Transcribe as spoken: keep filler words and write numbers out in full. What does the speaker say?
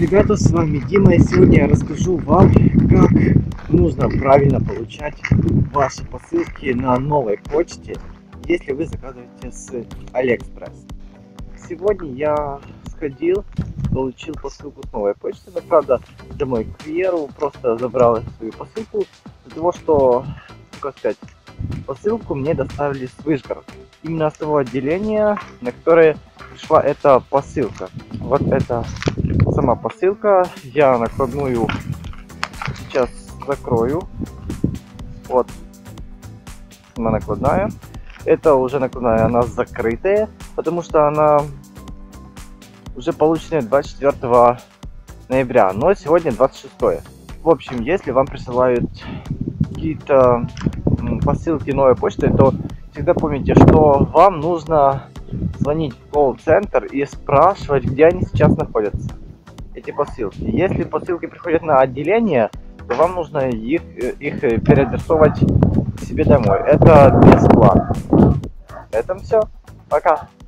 ребята, с вами Дима, и сегодня я расскажу вам, как нужно правильно получать ваши посылки на новой почте, если вы заказываете с Алиэкспресс. Сегодня я сходил, получил посылку с новой почты, но правда домой к курьеру, просто забрал свою посылку, для того, что, как сказать, посылку мне доставили с Вышгорода. Именно с того отделения, на которое пришла эта посылка. Вот это сама посылка. Я накладную сейчас закрою. Вот она накладная. Это уже накладная, она закрытая, потому что она уже получена двадцать четвёртого ноября, но сегодня двадцать шестое. В общем, если вам присылают какие-то посылки новой почты, то всегда помните, что вам нужно звонить в колл-центр и спрашивать, где они сейчас находятся, эти посылки. Если посылки приходят на отделение, то вам нужно их, их переадресовать к себе домой. Это бесплатно. На этом все. Пока.